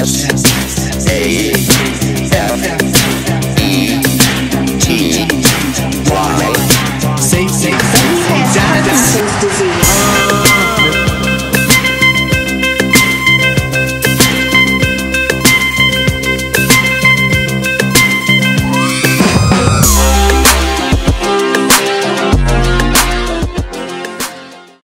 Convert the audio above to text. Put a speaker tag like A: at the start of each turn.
A: S A F E T Y. Say dance.